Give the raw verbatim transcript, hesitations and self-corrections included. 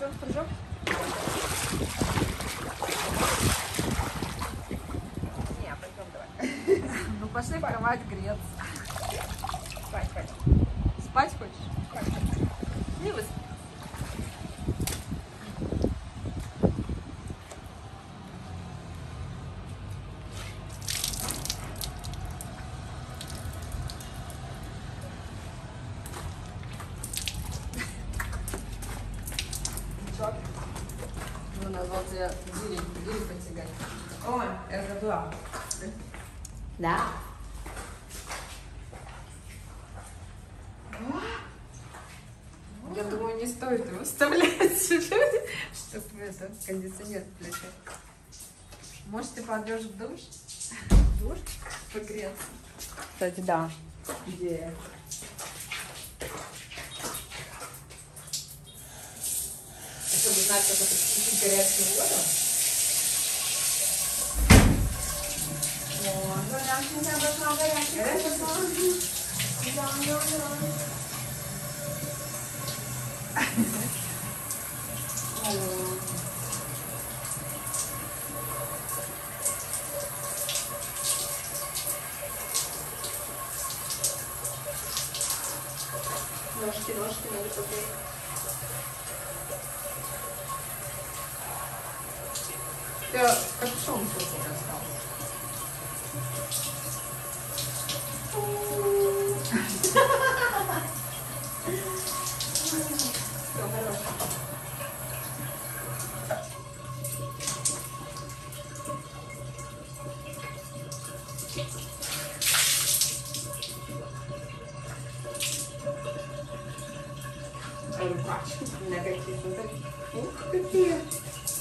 Все, прыжок. Не, пойдем давай. Ну пошли в кровать греться. Спать пойдем. Спать хочешь? Спать. Не вы. Ну, назвал тебя Гири, Гири потягать. Ой, это два. Да? Я думаю, не стоит его вставлять себе, чтобы это кондиционер включать. Может, ты пойдешь в душ? В душ? Погреться. Кстати, да. Идея. Чтобы знать, как это включить горячую воду. О, горячая, должна горячая. Горячая? Да, да, да. Ножки, ножки надо побрить. Я капюшон все достал. Все, хорошо. Рукачки у меня какие-то. Ух, какие.